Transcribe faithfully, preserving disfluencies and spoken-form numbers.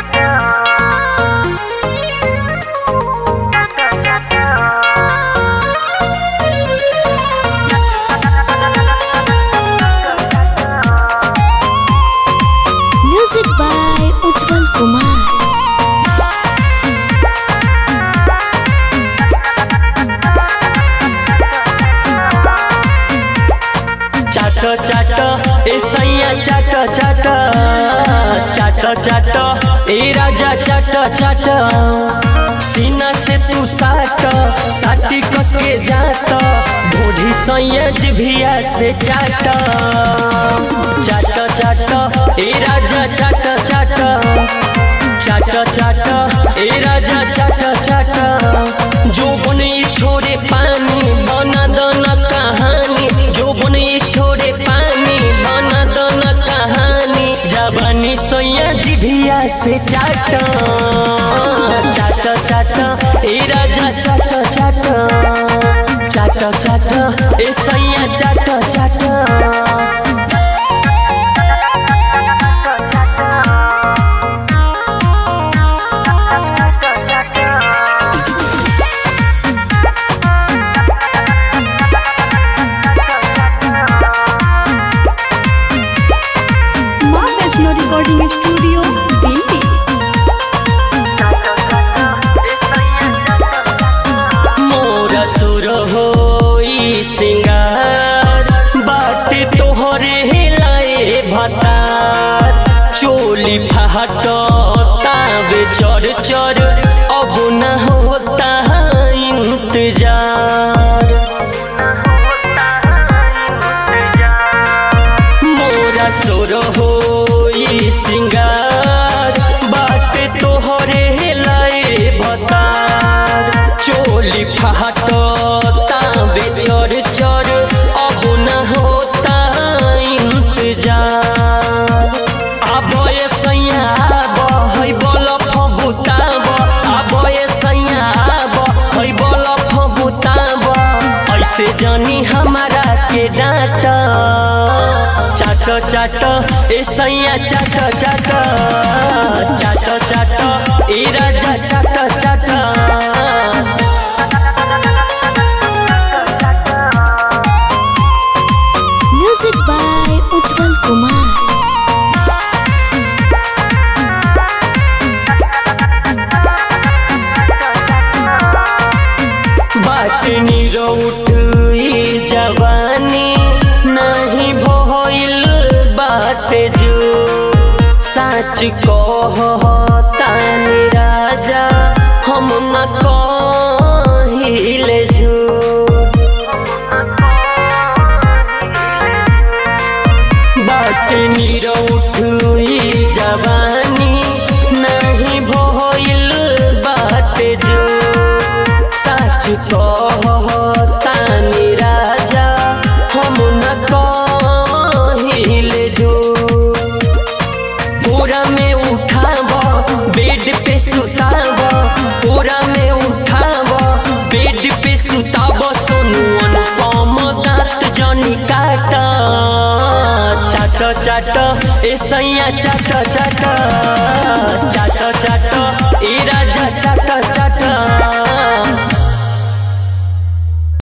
Music by Ujjwal Kumar. चाट चाट ए सैया चाट चाट चाट चाट ए राजा चाट चाट सीना से तू साट साटी कस के जात ढूढ़ी सैया जिभिया से चाट चाट चाट ए राजा चाट चाट चाट चाट ए राजा चाट चाट जो बने छोड़े पानी बना दना कहानी जो बने छोड़े पानी बना दना कहानी जवानी सोया जिभिया से चाट चाट चाट ए राजा चाट चाट चाट चाट ए सैया चाट चाट रिकॉर्डिंग स्टूडियो दिल्ली। मोरा सुर होई सिंगार बाटे तोहरे हिलाए भतार चोली फाट तावे चर चर अब न होता इंतजार मोरा सुर हो सिंगार बाटे तोहरे हिलाए भतार चोली फाट तावे चर चर अब न होता इंतजार आबे सैया बहै बलफ बुताब आबे सैया बहै बलफ बुताब ऐसे जानी हमारा के डांट चाट चाट ए सैया चाट चाट चाट चाट ए राजा चाट चाट म्यूजिक बाय उज्जवल कुमार। बाटनी रोट जवानी नहीं भइल बाटे जो साच कहतानी राजा हम न कहिले झूठ बाटनी रोट जवानी नहीं भइल बाटे जो साच कहतानी राजा हम न कहिले जो पूरा में उठाब बेड पे सुताब पूरा में उठाब बेड पे सुताब सोनू अनुपम दांत जनी काट चाट चाट ए सैया चाट चाट चाट चाट ए राजा चाट चाट